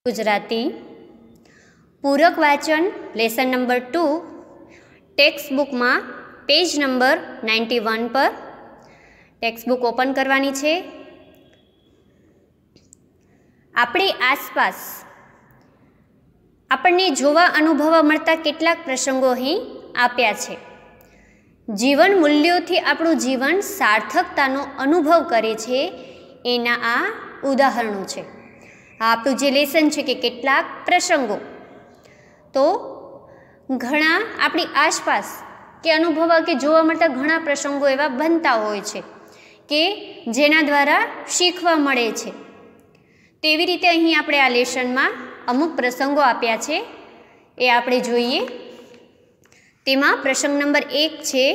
गुजराती पूरक वाचन lesson number 2 text book में पेज नंबर 91 पर टेक्स्ट बुक ओपन करवानी छे। आपणी आसपास आपने जोवा अनुभववा मळता केटलाक प्रसंगो अहीं आप्या छे। जीवन मूल्योथी आपणुं जीवन सार्थकतानो अनुभव करे छे एना आ उदाहरणों छे। आपणुं जे लेसन छे कि केटलाक प्रसंगो तो घणा आपणी आसपास के अनुभववा के जोवा मळता घणा प्रसंगो एवा बनता होय छे के जेना द्वारा शीखवा मळे छे। तेवी रीते अहीं आपणे आ लेसनमां अमुक प्रसंगो आप्या छे ए आपणे जोईए। तेमां प्रसंग नंबर 1 छे,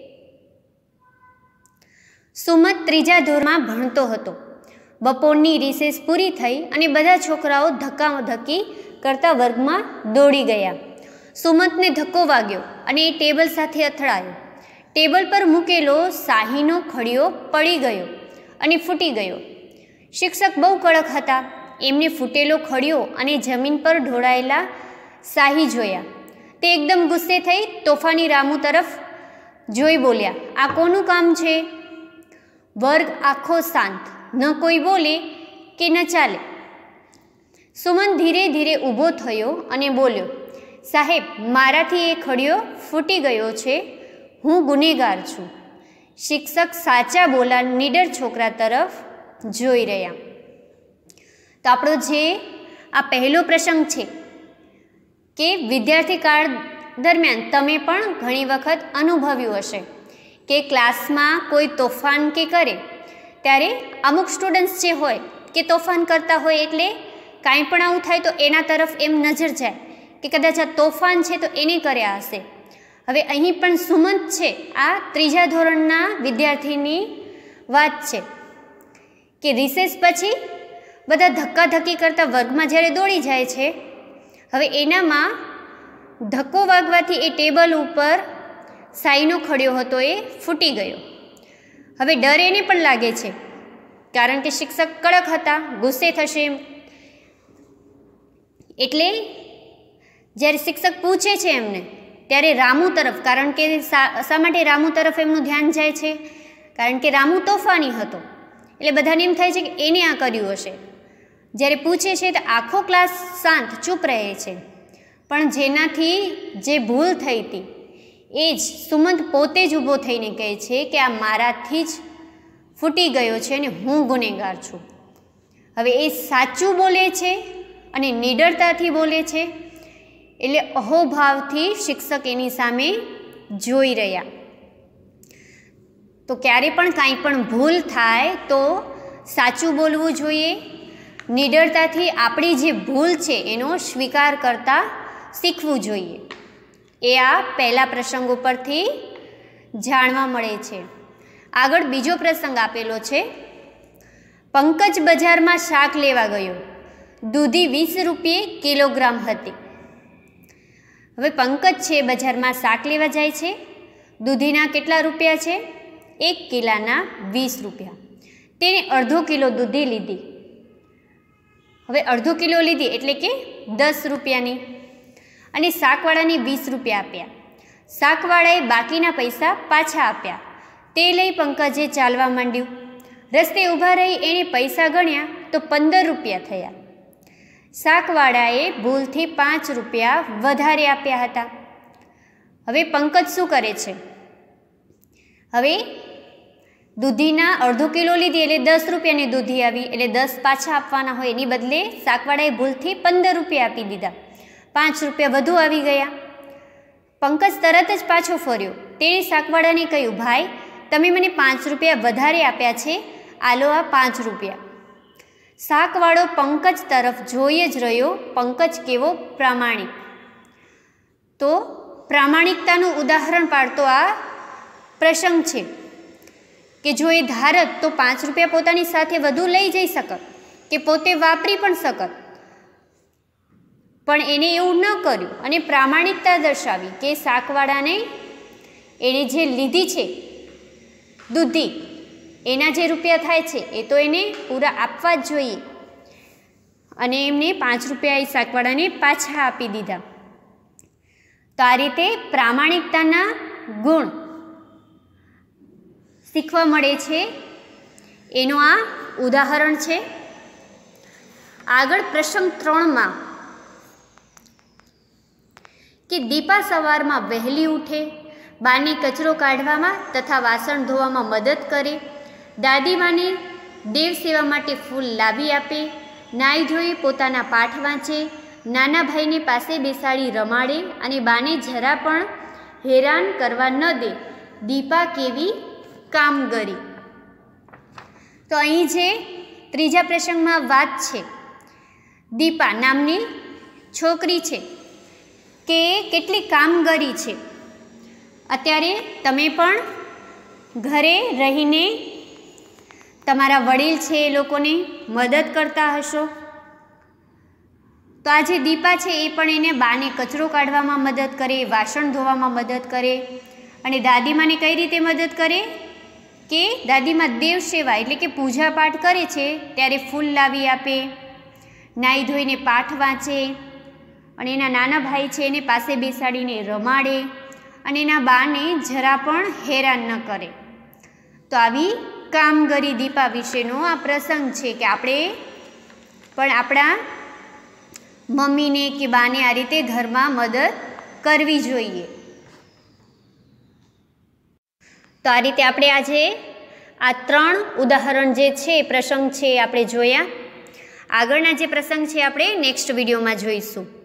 सुमत त्रीजा धोरણમાં ભણતો હતો। બપોરની રિસેસ પૂરી થઈ અને બધા છોકરાઓ ધક્કાધક્કી કરતા વર્ગમાં દોડી ગયા। સુમતને ધક્કો વાગ્યો અને એ ટેબલ સાથે અથડાયો। ટેબલ પર મૂકેલો શાહીનો ખડિયો પડી ગયો અને ફૂટી ગયો। શિક્ષક બહુ કડક હતા। એમને ફૂટેલો ખડિયો અને જમીન પર ઢોળાયેલા શાહી જોયા। તે એકદમ ગુસ્સે થઈ તોફાની રામુ તરફ જોઈ બોલ્યા, આ કોનું કામ છે? વર્ગ આખો શાંત, न कोई बोले कि न चाले। सुमन धीरे धीरे ऊभो थयो अने बोल्यो, साहेब माराथी ए खड़ियो फूटी गयो छे, हूँ गुनेगार छूं। शिक्षक साचा बोला निडर छोकरा तरफ जोई रह्या। तो आपणो जे आ पहलो प्रसंग छे कि विद्यार्थी काळ दरमियान तमे पण घणी वखत अनुभव्युं हशे कि क्लास में कोई तोफान के करे त्यारे अमुक स्टूडंट्स जे होय के तोफान करता होय एटले कांई पण आवुं थाय तो एना तरफ एम नजर जाय कि कदाच आ तोफान छे तो एने कर्या हशे। हवे अहीं पण सुमंत छे आ त्रीजा धोरणना विद्यार्थीनी वात छे कि रिसेस पछी बधा धक्काधक्की करता वर्गमां ज्यारे दौड़ी जाय छे, हवे एनामां धक्को वागवाथी ए टेबल उपर शाहीनो खड़ियो हतो ए फूटी गयो। हवे डर एने पण लागे छे कारण के शिक्षक कड़क हता, गुस्से थशे एटले ज्यारे शिक्षक पूछे छे एमने त्यारे रामू तरफ, कारण के शा माटे रामू तरफ एमनुं ध्यान जाय छे कारण के रामू तोफानी हतो एटले बधाने एम थाय छे के एने आ कर्युं हशे। ज्यारे पूछे छे तो आखो क्लास शांत चूप रहे छे, पण जेनाथी जे भूल थई हती ए ज सुमंत पोते ज ऊभो थईने कहे छे कि आ माराथी ज फूटी गयो छे अने हूँ गुनेगार छूं। हवे ए साचुं बोले छे अने निडरताथी बोले छे एटले अहोभावथी शिक्षक एनी सामे जोई रह्या। तो क्यारे पण कांई पण भूल थाय तो साचुं बोलवुं जोईए। निडरताथी आपणी जे भूल छे एनो स्वीकार करता शीखवुं जोईए। ए आ पहला प्रसंगो परथी जाणवा मळे छे। आगळ बीजो प्रसंग आपेलो छे, पंकज बजार में शाक लेवा गयो, दूधी 20 रूपिये किलोग्राम हती। हवे पंकज छे बजार में शाक लेवा जाय छे, दूधीना केटला रूपिया छे? 1 किलाना 20 रूपिया। तेणे अर्धो किलो दूधी लीधी। हवे अर्धो किलो लीधी एटले के 10 रूपियानी અને શાકવાળાને 20 રૂપિયા આપ્યા। શાકવાળાએ બાકીના પૈસા પાછા આપ્યા। તે લઈ પંકજે ચાલવા માંડ્યું। રસ્તે ઊભા રહી એણે પૈસા ગણ્યા તો 15 રૂપિયા થયા। શાકવાળાએ ભૂલથી 5 રૂપિયા વધારે આપ્યા હતા। હવે પંકજ શું કરે છે? હવે દૂધીના અડધો કિલો લીધી એટલે 10 રૂપિયાની દૂધી આવી એટલે 10 પાછા આપવાના હોય, એની બદલે શાકવાળાએ ભૂલથી 15 રૂપિયા આપી દીધા। 5 રૂપિયા વધુ આવી ગયા। पंकज तरत ज पाछो फर्यो। तेणे शाकवाळाने कह्युं, भाई तमे मने 5 रूपिया वधारे आप्या छे, आलो आ 5 रूपिया। शाकवाळो पंकज तरफ जोई ज रह्यो। पंकज केवो प्रामाणिक। तो प्रामाणिकतानुं उदाहरण पाडतो आ प्रसंग छे कि जो ए धारत तो 5 रूपिया पोतानी साथे वधु लई जई सकत के पोते वापरी पण सकत, पण एने एवुं न कर्युं अने प्रामाणिकता दर्शावी के शाकवाळाने एने जे लीधी छे दूधी एना जे रूपिया थाय छे ए तो एने पूरा आपवा ज जोईए। અને એમને 5 રૂપિયા એ શાકવાળાને પાછા આપી દીધા. તો આ રીતે પ્રામાણિકતાના ગુણ શીખવા મળે છે, એનું આ ઉદાહરણ છે. આગળ પ્રસંગ 3માં કે દીપા સવારમાં વહેલી ઉઠે, બાને કચરો કાઢવામાં તથા વાસણ ધોવામાં મદદ કરે, દાદીમાને દેવ સેવા માટે ફૂલ લાવી આપે, નાહી ધોઈ પોતાના પાઠ વાંચે, નાના ભાઈને પાસે બેસાડી રમાડે અને બાને જરા પણ હેરાન કરવા ન દે. દીપા કેવી કામગરી. તો અહીં જે ત્રીજા પ્રસંગમાં વાત છે, દીપા નામની છોકરી છે કે કેટલી કામગરી છે. અત્યારે તમે પણ ઘરે રહીને તમારા વડીલ છે એ લોકોને મદદ કરતા હશો. તો આ જે દીપા છે એ પણ એને બાને કચરો કાઢવામાં મદદ કરે, વાસણ ધોવામાં મદદ કરે અને દાદીમાને કઈ રીતે મદદ કરે કે દાદીમા દેવ સેવા એટલે કે પૂજા પાઠ કરે છે ત્યારે ફૂલ લાવી આપે, નાહી ધોઈને પાઠ વાંચે અને એના નાના ભાઈ છે એને પાસે બેસાડીને રમાડે અને એના બાને જરા પણ હેરાન ન કરે. તો આવી કામગરી દીપા વિશેનો આ પ્રસંગ છે કે આપણે પણ આપણા મમ્મીને કે બાને આ રીતે ઘરમાં મદદ કરવી જોઈએ. તો આ રીતે આપણે આજે આ 3 ઉદાહરણ જે છે પ્રસંગ છે આપણે જોયા. આગળના જે પ્રસંગ છે આપણે નેક્સ્ટ વિડીયોમાં જોઈશું.